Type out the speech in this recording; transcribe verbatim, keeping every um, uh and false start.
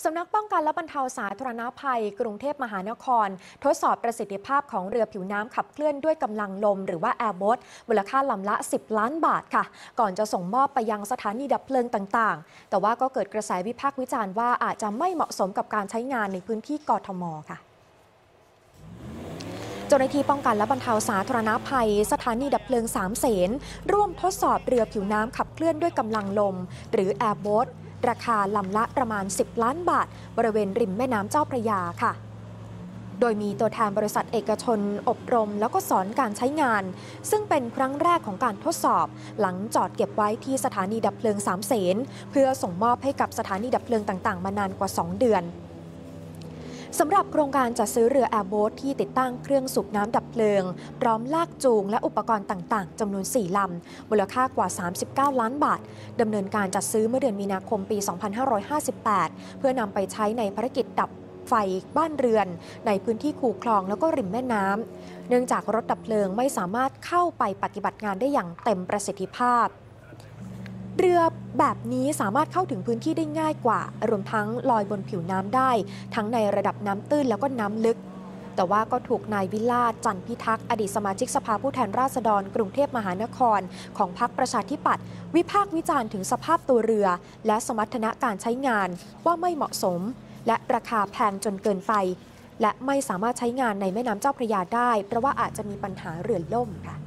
สำนักป้องกันและบรรเทาสาธารณภัยกรุงเทพมหานครทดสอบประสิทธิภาพของเรือผิวน้ำขับเคลื่อนด้วยกำลังลมหรือว่าแอร์โบ๊ทมูลค่าลำละสิบล้านบาทค่ะก่อนจะส่งมอบไปยังสถานีดับเพลิงต่างๆแต่ว่าก็เกิดกระแสวิพากษ์วิจารณ์ว่าอาจจะไม่เหมาะสมกับการใช้งานในพื้นที่กทมค่ะเจ้าหน้าที่ป้องกันและบรรเทาสาธารณภัยสถานีดับเพลิงสามเสนร่วมทดสอบเรือผิวน้ำขับเคลื่อนด้วยกำลังลมหรือแอร์โบ๊ทราคาลำละประมาณสิบล้านบาทบริเวณริมแม่น้ำเจ้าพระยาค่ะโดยมีตัวแทนบริษัทเอกชนอบรมแล้วก็สอนการใช้งานซึ่งเป็นครั้งแรกของการทดสอบหลังจอดเก็บไว้ที่สถานีดับเพลิงสามเสนเพื่อส่งมอบให้กับสถานีดับเพลิงต่างๆมานานกว่าสองเดือนสำหรับโครงการจัดซื้อเรือแอร์โบ๊ทที่ติดตั้งเครื่องสูบน้ำดับเพลิงพร้อมลากจูงและอุปกรณ์ต่างๆจำนวนสี่ลำมูลค่ากว่าสามสิบเก้าล้านบาทดำเนินการจัดซื้อเมื่อเดือนมีนาคมปี สองพันห้าร้อยห้าสิบแปด เพื่อนำไปใช้ในภารกิจดับไฟบ้านเรือนในพื้นที่คูคลองแล้วก็ริมแม่น้ำเนื่องจากรถดับเพลิงไม่สามารถเข้าไปปฏิบัติงานได้อย่างเต็มประสิทธิภาพเรือแบบนี้สามารถเข้าถึงพื้นที่ได้ง่ายกว่ารวมทั้งลอยบนผิวน้ำได้ทั้งในระดับน้ำตื้นแล้วก็น้ำลึกแต่ว่าก็ถูกนายวิลาศจันทร์พิทักษ์อดีตสมาชิกสภาผู้แทนราษฎรกรุงเทพมหานครของพรรคประชาธิปัตย์วิพากษ์วิจารณ์ถึงสภาพตัวเรือและสมรรถนะการใช้งานว่าไม่เหมาะสมและราคาแพงจนเกินไปและไม่สามารถใช้งานในแม่น้ำเจ้าพระยาได้เพราะว่าอาจจะมีปัญหาเรือล่มค่ะ